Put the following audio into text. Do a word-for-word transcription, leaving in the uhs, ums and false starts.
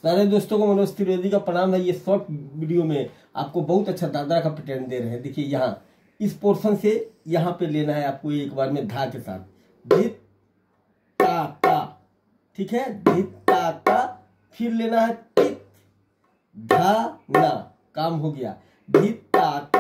सारे दोस्तों को मनोज त्रिवेदी का प्रणाम है। ये शॉर्ट वीडियो में आपको बहुत अच्छा दादरा का पैटर्न दे रहे हैं। देखिए यहाँ इस पोर्शन से यहाँ पे लेना है आपको एक बार में धा के साथ, धित ता ता, ठीक है, धित ता ता, फिर लेना है तित धा ना, काम हो गया, धित ता